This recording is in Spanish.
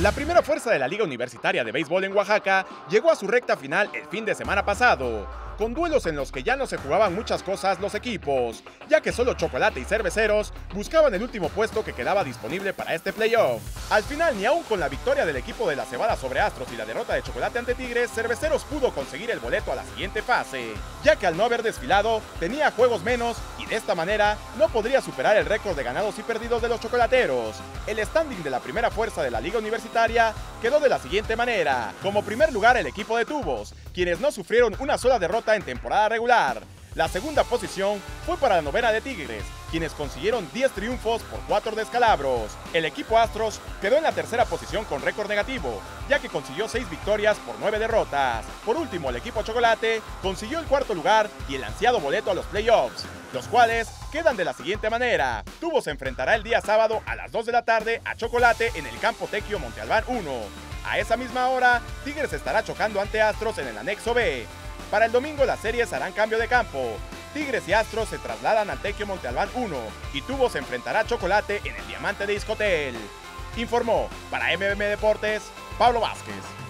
La primera fuerza de la Liga Universitaria de Béisbol en Oaxaca llegó a su recta final el fin de semana pasado, con duelos en los que ya no se jugaban muchas cosas los equipos, ya que solo Chocolate y Cerveceros buscaban el último puesto que quedaba disponible para este playoff. Al final, ni aún con la victoria del equipo de la Cebada sobre Astros y la derrota de Chocolate ante Tigres, Cerveceros pudo conseguir el boleto a la siguiente fase, ya que al no haber desfilado, tenía juegos menos y de esta manera no podría superar el récord de ganados y perdidos de los chocolateros. El standing de la primera fuerza de la Liga Universitaria quedó de la siguiente manera. Como primer lugar, el equipo de Tubos, quienes no sufrieron una sola derrota en temporada regular. La segunda posición fue para la novena de Tigres, quienes consiguieron 10 triunfos por 4 descalabros. El equipo Astros quedó en la tercera posición con récord negativo, ya que consiguió 6 victorias por 9 derrotas. Por último, el equipo Chocolate consiguió el cuarto lugar y el ansiado boleto a los playoffs, los cuales quedan de la siguiente manera. Tubos se enfrentará el día sábado a las 2 de la tarde a Chocolate en el Campo Tequio Monte Albán 1. A esa misma hora, Tigres estará chocando ante Astros en el Anexo B. Para el domingo las series harán cambio de campo. Tigres y Astros se trasladan al Tequio Monte Albán 1 y Tubos se enfrentará a Chocolate en el Diamante de Iscotel. Informó para MBM Deportes, Pablo Vázquez.